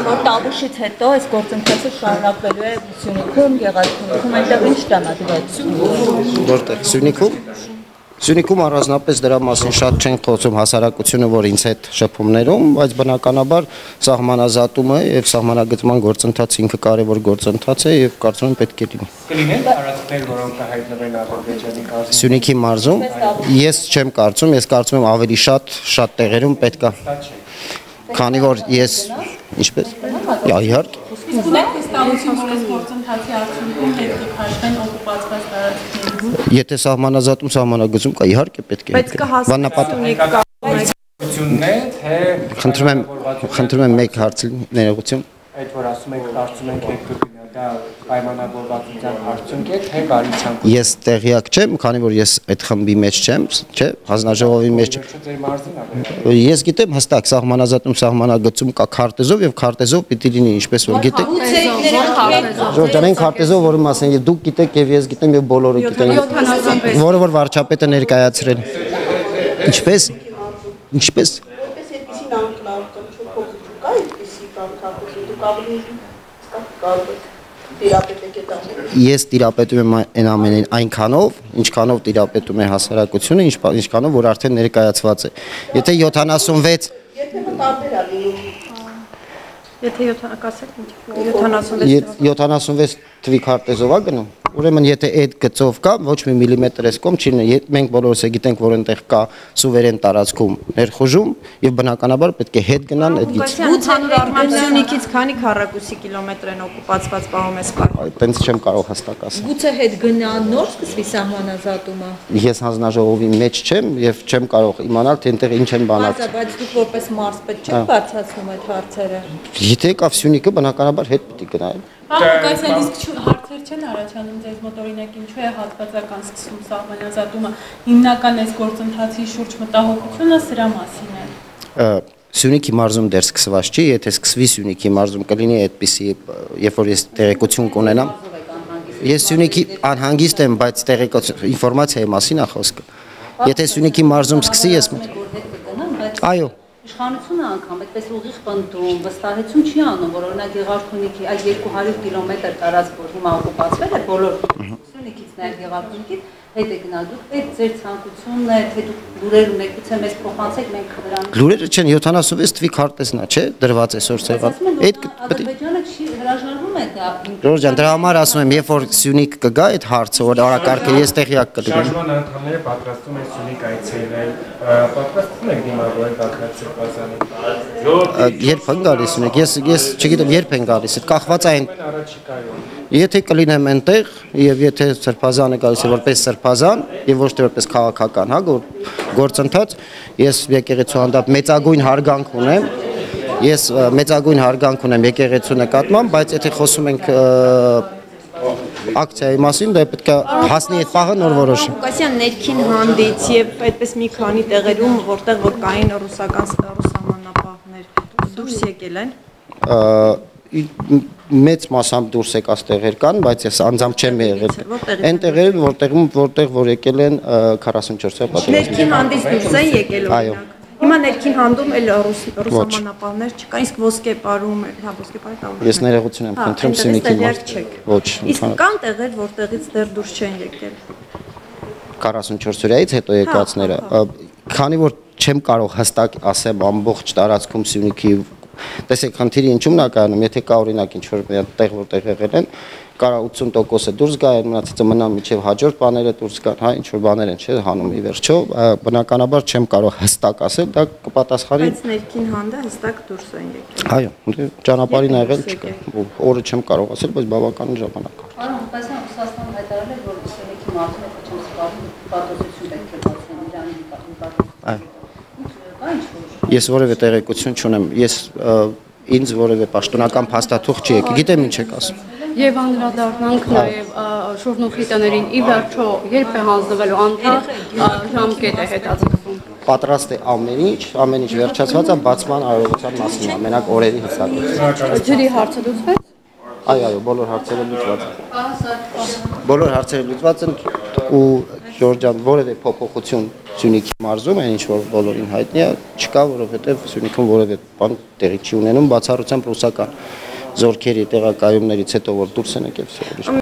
որ տաբուշից հետո այս գործընթացը շարունակվելու է Սյունիքում, Գեղարքունիքում, այնտեղ ինչ տրամադրվեց։ Որտեղ Սյունիքում առանձնապես դրա մասին շատ չեն խոսում հասարակությունը, որ ինձ հետ շփումներում, բայց բնականաբար սահմանազատումը եւ սահմանագծման գործընթացը ինքը կարևոր գործընթաց է եւ կարծում եմ պետք է լինի։ Կլինեն տարածքներ, որոնք կհայտնվեն Ադրբեջանի կազմում։ Սյունիքի մարզում ես չեմ կարծում, ես կարծում եմ ավելի շատ տեղերում պետք է։ Քանի որ ես ինչպես իհարկե Իսկ ստանություն ունես գործընթացի արդյունքում պետք է քաշվեն օկուպացված տարածքներում։ Եթե սահմանազատում սահմանագծում կա, իհարկե պետք է։ Բայց կհասկանությունն է, թե խնդրում եմ մեկ հարցի ներողություն։ Այդ որ ասում եք, կարծում ենք հեկտոպինա դա պայմանավորվածության արդյունք է, թե բարի ցանկություն։ Ես տեղյակ չեմ, քանի որ ես այդ խմբի մեջ չեմ, չէ, հանձնաժողովի մեջ չեմ։ Ես գիտեմ հստակ սահմանազատում սահմանագծում կա քարտեզով եւ քարտեզով պիտի լինի, ինչպես որ գիտեք։ Ժորժանային քարտեզով, որի մասին դուք գիտեք եւ ես գիտեմ եւ բոլորը գիտեն, որը որ վարչապետը ներկայացրել։ Ինչպես Ես տիրապետում եմ այն ամենին այնքանով, ինչքանով տիրապետում է հասարակությունը, ինչքանով որ արդեն ներկայացված է։ Եթե 76 Եթե 76 թվի քարտեզով է գնում, ուրեմն եթե այդ գծով կա, ոչ մի միլիմետր էս կողմ չի լինի, մենք բոլորս է գիտենք, որ այնտեղ կա սուվերեն տարածքում ներխուժում եւ բնականաբար պետք է հետ գնան այդ գիծ։ Սյունիքից քանի քառակուսի կիլոմետր են օկուպացված պահում ես կար։ Այդտենց չեմ կարող հստակ ասել։ Գուցե հետ գնան նոր սկսվի սահմանազատումը։ Ես հանձնաժողովի մեջ չեմ եւ չեմ կարող իմանալ թե այնտեղ ինչ են բանակցում։ Բայց դուք որպես մարզպետ չեք բարձրացնում այդ հարցերը։ Եթե եկավ Սյունիքը բնականաբար հետ պիտի գնային։ Ղուկասյան, իսկ հարցեր չեն առաջանում ձեզ մոտ օրինակ ինչու է հատվածական սկսում սահմանազատումը, հիմնական այս գործընթացի շուրջ մտահոգությունը սրա մասին է։ Սյունիքի մարզում դեռ սկսված չի, եթե սկսվի Սյունիքի մարզում կլինի այդպիսի, երբ որ ես տեղեկություն կունենամ։ Ես Սյունիքի անհանգիստ եմ, բայց տեղեկություն ինֆորմացիայի մասին է խոսքը։ Եթե Սյունիքի մարզում սկսի, ես այո Իշխանությունը անգամ այդպես ուղիղ պնդում, վստահեցում չի անում, որ օրինակ Գեղարքունիքի այդ 200 կիլոմետր տարածք, որ հիմա օկուպացվել է, բոլոր Սյունիքից նաև Գեղարքունիքից հետ է գնալ։ Դուք այդ ձեր ցանկությունն է, թե դուք լուրեր ունեք, գուցե մեզ փոխանցեք, մենք դրան։ Լուրերը չեն 76 թվի քարտեզն է, չէ՞, դրված է այսօր ցեղան։ Այդ Ադրբեջանը չի հրաժարվում է դա։ Ժորժան, դրա համար ասում եմ, երբ որ Սյունիք կգա այդ հարցը, որ օրակարգը ես տեղյակ կլինեմ։ Շարժման անդամները պատրաստում են Սյունիք այցելել, պատրաստվում եք դիմավորել Բագրատ Սրբազանին։ Երբ են գալիս ունեք, ես չգիտեմ երբ են գալիս, այդ կախված է այն։ Եթե կլինեմ այնտեղ եւ եթե Սրբազանը գալիս է որպես Սրբազան եւ ոչ թե որպես քաղաքական, հա, գործընթաց, ես եկեղեցու հանդեպ մեծագույն հարգանք ունեմ։ Ես մեծագույն հարգանք ունեմ եկեղեցու նկատմամբ, բայց եթե խոսում ենք ակցիայի մասին, դա պետք է հասնի այդ պահը նոր որոշի։ Ղուկասյան, ներքին հանդից եւ այդպես մի քանի տեղերում, որտեղ որ կային ռուսական սահմանապահներ, դուրս եկել են։ Մեծ մասամբ դուրս եկած տեղեր կան, բայց ես անձամբ չեմ եղել։ Այն տեղերում, որտեղ որ եկել են 44-ը պատերազմի։ Ներքին հանդից դուրս են եկել օրինակ։ Հիմա ներքին հանդում էլ ռուսամանապահներ չկա, իսկ ոսկեպարում, հա, ոսկեպարի տալու։ Ես ներողություն եմ խնդրում Սյունիքի մարդ։ Ոչ։ Իսկ կան տեղեր, որտեղից դեռ դուրս չեն եկել։ 44 օրից հետո եկածները, քանի որ չեմ կարող հստակ ասեմ ամբողջ տարածքում Սյունիքի տեսեք խնդիրը ինչու՞մն է կայանում, եթե կա օրինակ ինչ որ տեղ որտեղ եղել են, կարա 80%-ը դուրս գա, մնացածը մնա միջև հաջորդ բաները դուրս գան, հա, ինչ որ բաներ են, չէ, հանում ի վերջո, բնականաբար չեմ կարող հստակ ասել, դա կպատասխանի։ Բայց ներքին հանդը հստակ դուրս են եկել։ Այո, ճանապարհին ա եղել չկա, օրը չեմ կարող ասել, բայց բավականին ժամանակ։ Պարոն Ղուկասյան, Ռուսաստանը հայտարարել է, որ Սյունիքի մարզում է քիչ պատասխանատվություն պետք է բացեն Իրանի նկատմամբ։ Այո։ Ես որևէ տեղեկություն չունեմ, ինձ որևէ պաշտոնական փաստաթուղթ չի եկել, գիտեմ ինչ եք ասում։ Եվ անդրադառնանք նաև շուրնուխի տներին ի վերջո երբ է հանձնվելու անդիր ժամկետ է հետաձգվում։ Պատրաստ է ամեն ինչ վերջացված է բացման արարողության մասին, մենակ օրերի հստակ։ Ջրի հարցը լուծվեց։ Այո, բոլոր հարցերը լուծված են։ Բոլոր հարցերը լուծված են, ու Ժորժան որևէ փոփոխություն Սյունիքի մարզում այն ինչ որ բոլորին հայտնի է չկա, որովհետև Սյունիքում որևէ բան տեղի չի ունենում բացառությամբ ռուսական զորքերի տեղակայումներից հետո որ դուրս են եկել։